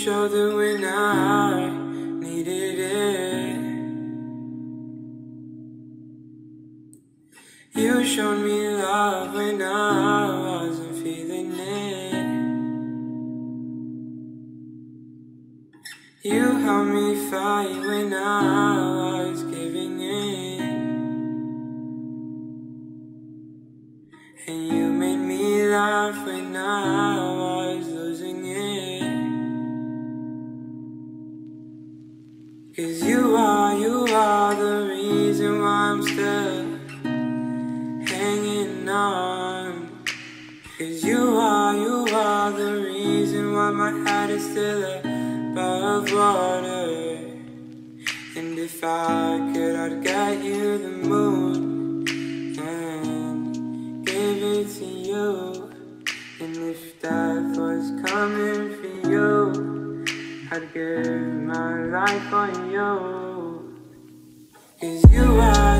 shoulder when I needed it. You showed me love when I wasn't feeling it. You helped me fight when I was giving in. And you made me laugh when I was losing it. 'Cause you are the reason why I'm still hanging on. 'Cause you are the reason why my head is still above water. And if I could, I'd get you the moon and give it to you. And if death was coming for you, I'd give my life on you. 'Cause you are